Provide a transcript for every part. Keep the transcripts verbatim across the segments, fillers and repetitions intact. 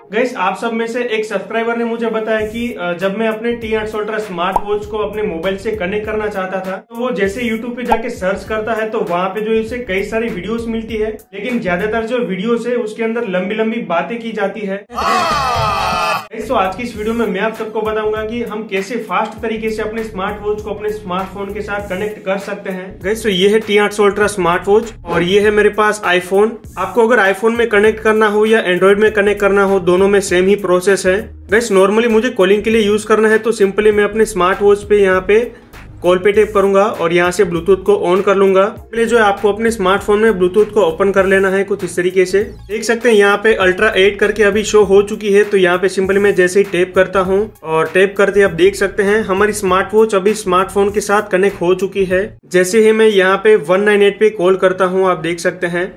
Guys, आप सब में से एक सब्सक्राइबर ने मुझे बताया कि जब मैं अपने टी आठ सौ अल्ट्रा स्मार्ट वॉच को अपने मोबाइल से कनेक्ट करना चाहता था, तो वो जैसे यूट्यूब पे जाके सर्च करता है तो वहाँ पे जो इसे कई सारी वीडियोस मिलती है, लेकिन ज्यादातर जो वीडियोस है उसके अंदर लंबी लंबी बातें की जाती है। तो आज की इस वीडियो में मैं आप सबको बताऊंगा कि हम कैसे फास्ट तरीके से अपने स्मार्ट वॉच को अपने स्मार्टफोन के साथ कनेक्ट कर सकते हैं। गाइस, तो ये है टी आठ सौ अल्ट्रा स्मार्ट वॉच और ये है मेरे पास आईफोन। आपको अगर आईफोन में कनेक्ट करना हो या एंड्रॉइड में कनेक्ट करना हो, दोनों में सेम ही प्रोसेस है। गाइस, नॉर्मली मुझे कॉलिंग के लिए यूज करना है तो सिंपली मैं अपने स्मार्ट वॉच पे यहाँ पे कॉल पे टैप करूंगा और यहाँ से ब्लूटूथ को ऑन कर लूंगा। पहले जो है आपको अपने स्मार्टफोन में ब्लूटूथ को ओपन कर लेना है कुछ इस तरीके से। देख सकते हैं यहाँ पे अल्ट्रा एट करके अभी शो हो चुकी है, तो यहाँ पे सिंपली मैं जैसे ही टैप करता हूँ और टैप करते आप देख सकते हैं हमारी स्मार्ट वॉच अभी स्मार्टफोन के साथ कनेक्ट हो चुकी है। जैसे ही मैं यहाँ पे वन नाइन एट पे कॉल करता हूँ, आप देख सकते हैं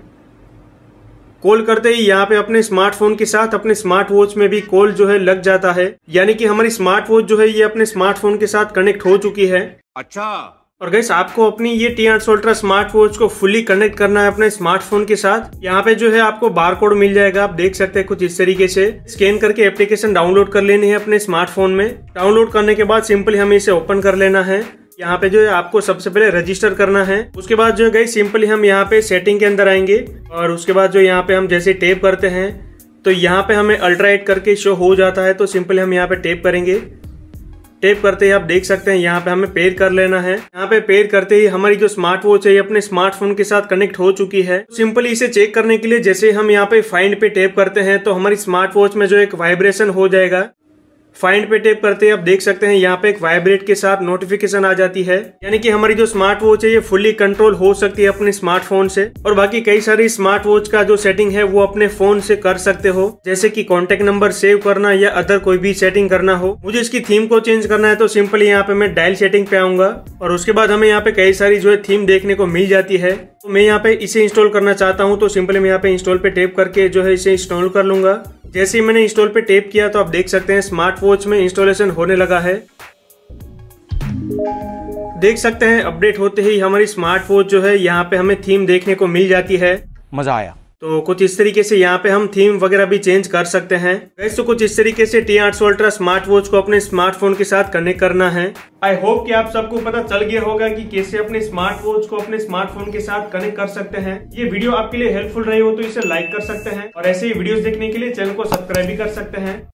कॉल करते ही यहाँ पे अपने स्मार्टफोन के साथ अपने स्मार्ट वॉच में भी कॉल जो है लग जाता है, यानी कि हमारी स्मार्ट वॉच जो है ये अपने स्मार्टफोन के साथ कनेक्ट हो चुकी है। अच्छा। और गाइस, आपको अपनी ये टी आठ सौ अल्ट्रा स्मार्ट वॉच को फुली कनेक्ट करना है अपने स्मार्टफोन के साथ। यहाँ पे जो है आपको बार कोड मिल जाएगा, आप देख सकते हैं कुछ इस तरीके से। स्कैन करके एप्लीकेशन डाउनलोड कर लेनी है अपने स्मार्टफोन में। डाउनलोड करने के बाद सिंपली हमें इसे ओपन कर लेना है। यहाँ पे जो है आपको सबसे पहले रजिस्टर करना है। उसके बाद जो है गाइस सिंपली हम यहाँ पे सेटिंग के अंदर आएंगे और उसके बाद जो यहाँ पे हम जैसे टैप करते हैं तो यहाँ पे हमें अल्ट्रा एट करके शो हो जाता है, तो सिंपली हम यहाँ पे टैप करेंगे। टैप करते ही आप देख सकते हैं यहाँ पे हमें पेयर कर लेना है। यहाँ पे पेयर करते ही हमारी जो स्मार्ट वॉच है ये अपने स्मार्टफोन के साथ कनेक्ट हो चुकी है। सिंपली इसे चेक करने के लिए जैसे हम यहाँ पे फाइंड पे टैप करते हैं तो हमारी स्मार्ट वॉच में जो एक वाइब्रेशन हो जाएगा। फाइंड पे टैप करते ही आप देख सकते हैं यहाँ पे एक वाइब्रेट के साथ नोटिफिकेशन आ जाती है, यानी कि हमारी जो स्मार्ट वॉच है ये फुली कंट्रोल हो सकती है अपने स्मार्टफोन से। और बाकी कई सारी स्मार्ट वॉच का जो सेटिंग है वो अपने फोन से कर सकते हो, जैसे कि कॉन्टेक्ट नंबर सेव करना या अदर कोई भी सेटिंग करना हो। मुझे इसकी थीम को चेंज करना है तो सिंपली यहाँ पे मैं डायल सेटिंग पे आऊंगा और उसके बाद हमें यहाँ पे कई सारी जो है थीम देखने को मिल जाती है। तो मैं यहाँ पे इसे इंस्टॉल करना चाहता हूँ तो सिंपली मैं यहाँ पे इंस्टॉल पे टैप करके जो है इसे इंस्टॉल कर लूंगा। जैसे ही मैंने इंस्टॉल पे टैप किया तो आप देख सकते हैं स्मार्ट वॉच में इंस्टॉलेशन होने लगा है। देख सकते हैं अपडेट होते ही हमारी स्मार्ट वॉच जो है यहाँ पे हमें थीम देखने को मिल जाती है। मजा आया। तो कुछ इस तरीके से यहाँ पे हम थीम वगैरह भी चेंज कर सकते हैं। गाइस, तो कुछ इस तरीके से टी आठ सौ अल्ट्रा स्मार्ट वॉच को अपने स्मार्टफोन के साथ कनेक्ट करना है। आई होप कि आप सबको पता चल गया होगा कि कैसे अपने स्मार्ट वॉच को अपने स्मार्टफोन के साथ कनेक्ट कर सकते हैं। ये वीडियो आपके लिए हेल्पफुल रही हो तो इसे लाइक कर सकते हैं और ऐसे ही वीडियोस देखने के लिए चैनल को सब्सक्राइब भी कर सकते हैं।